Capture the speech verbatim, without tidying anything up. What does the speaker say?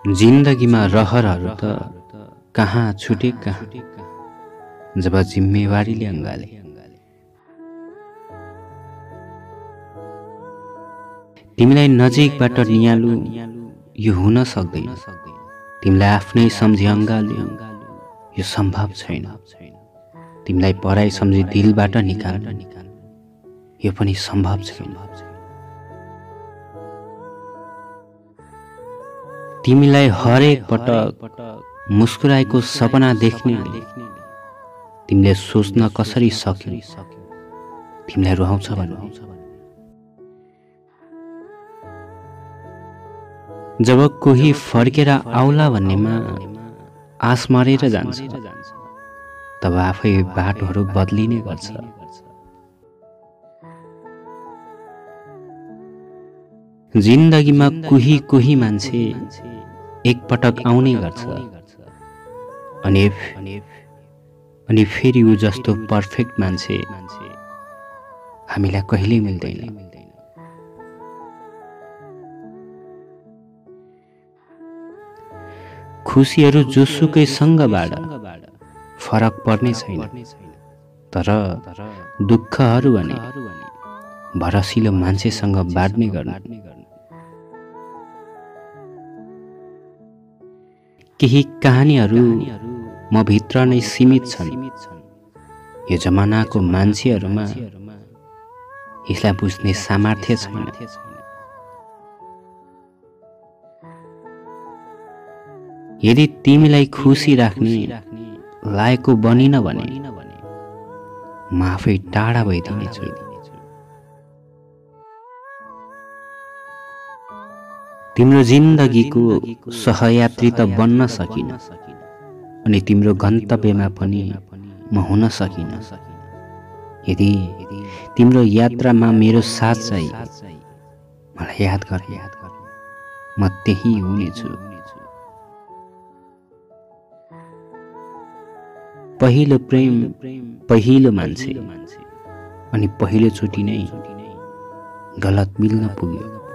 जिन्दगीमा रहरहरू त कहाँ छुटे कहाँ, जब जिम्मेवारीले अङ्गाले। तिमीलाई नजिकबाट नियालु यो हुन सक्दैन, तिमीलाई आफ्नै सम्झी अङ्गाल्नु यो सम्भव छैन। तिमीलाई पराई सम्झी दिलबाट निकाल्नु यो पनि सम्भव छैन। तिमीलाई हरेक पटक मुस्कुराएको सपना देख्ने तिमीले सोच्न कसरी सक्यौ तिमीलाई रुवाउँछ भन्ने। जब कोही फर्केर आउला भन्नेमा आस मरेर जान्छ, तब आफै बाटोहरू बदलिने गर्छ। जिन्दगीमा कोही कोही मान्छे एक पटक आउने गर्छ, अनि अनि फेरि ऊ जस्तो पर्फेक्ट मान्छे हामीलाई कहिल्यै मिल्दैन। खुसीहरू जोसुकै सँगबाट फरक पर्ने छैन, तर दुःखहरू भने भरसिलो मान्छेसँग बाँड्ने गर्नु। केही कहानीहरू म भित्र नै सीमित छन्, यो जमानाको मान्छेहरूमा यसलाई बुझ्ने सामर्थ्य छैन। यदि तिमीलाई खुसी राख्ने लायकको बनिन भने म आफै टाढा भइदिनेछु। तिम्रो जिन्दगीको सहयात्री त बन्न सकिन, अनि तिम्रो गन्तव्यमा पनि म हुन सकिन। यदि तिम्रो यात्रामा मेरो साथ चाहिँ मलाई याद गर, म त्यही हुनेछु। पहिलो प्रेम, पहिलो मान्छे, अनि पहिलो चोटि नै गलत मिल्न पुग्यो।